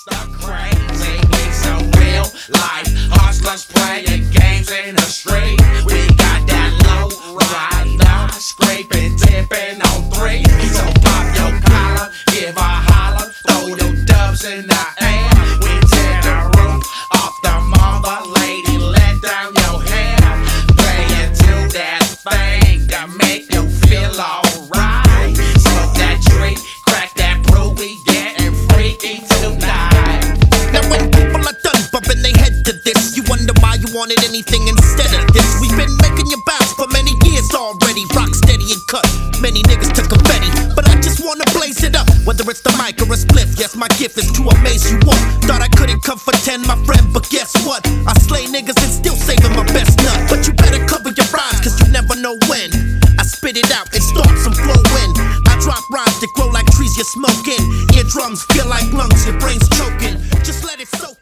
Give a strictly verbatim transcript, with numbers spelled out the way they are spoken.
stuck crazy. We so real life hustlers playing games in the street. We got that low rider scraping, tipping on three. So pop your collar, give a holler, throw your dubs in the air. We tear the roof off the mother, lady, let down your hair. Play into that thing to make you feel alright. Smoke that tree, crack that brew, we getting freaky tonight. Now when people are done bumping their head to this, you wonder why you wanted anything instead of this. We've been making you bounce for many years already. Rock steady and cut, many niggas took confetti, but I just wanna blaze it up. Whether it's the mic or a spliff, yes, my gift is to amaze you all. Thought I couldn't come for ten, my friend, but guess what? I slay niggas and still saving my best nut. But you better cover your rhymes, cause you never know when I spit it out and start some flow in. I drop rhymes that grow like trees you're smoking. Eardrums feel like lungs, your brain's choking. Just let it soak.